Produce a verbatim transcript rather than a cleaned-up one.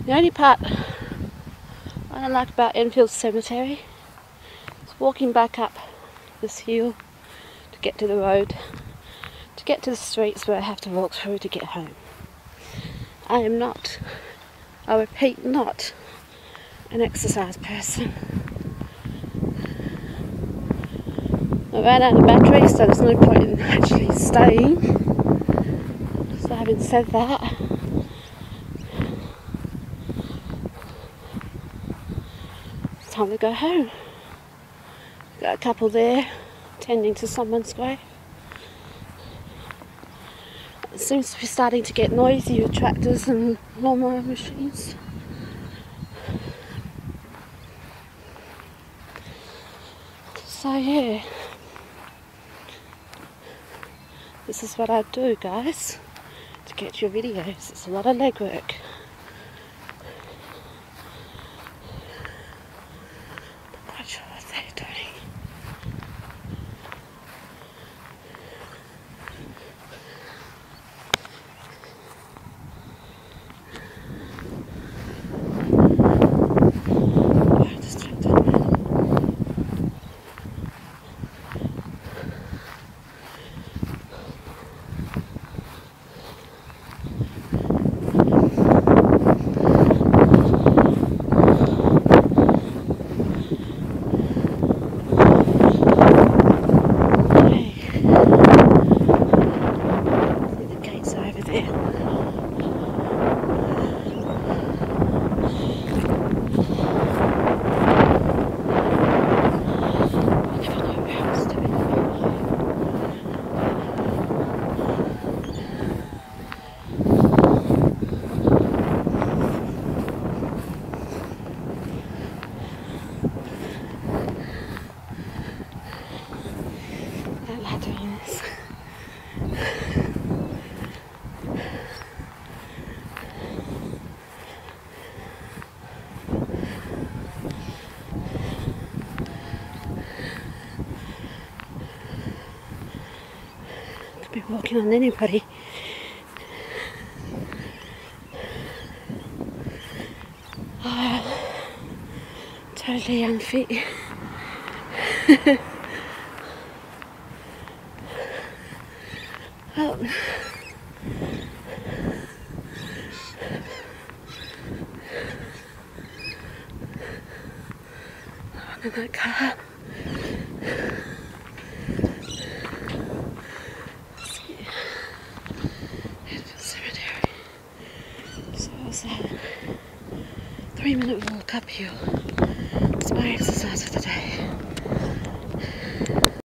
The only part I don't like about Enfield Cemetery is walking back up this hill to get to the road, to get to the streets where I have to walk through to get home. I am not, I repeat, not an exercise person. I ran out of battery, so there's no point in actually staying. So having said that, it's time to go home. Got a couple there tending to someone's grave. It seems to be starting to get noisy with tractors and lawnmower machines. So yeah, this is what I do, guys, to get your videos. It's a lot of legwork. Not quite sure what they're doing. Oh, distracted. Be walking on anybody. Oh, totally unfit. Oh. In that car. So, three minute walk uphill. It's my exercise for the day.